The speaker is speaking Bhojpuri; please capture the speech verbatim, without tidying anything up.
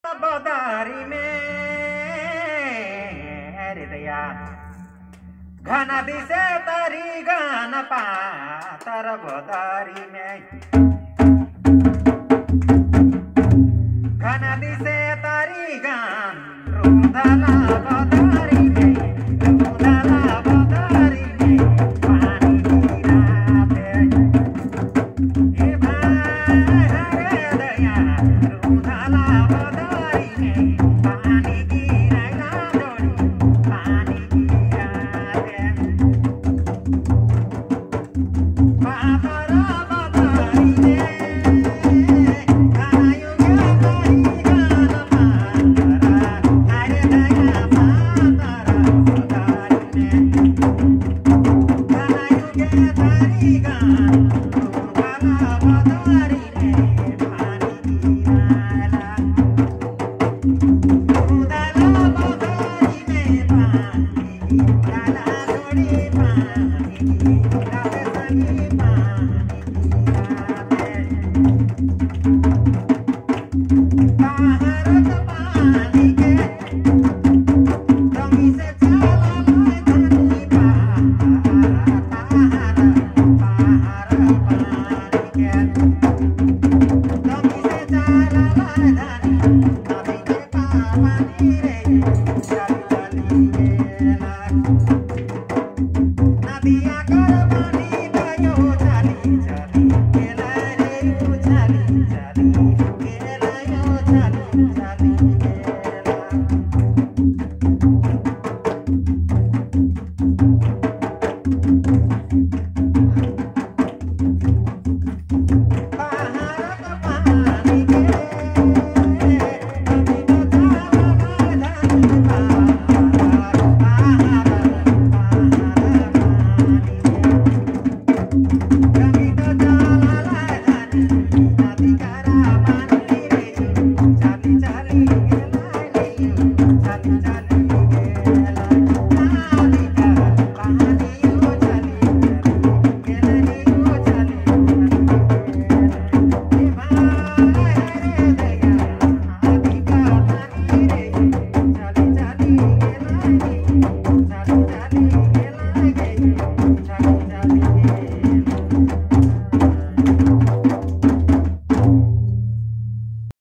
बदारी में हृदया घन दिसे तरी गान पातर बदारी में घन दिसे तरी गान रुंधला बदारी में रुंधला बदारी में पानी गिराते हे भाई हृदया रुंधला बदारी में पानी गिराया जोड़ी पानी गिराते पातर बदारी में Dani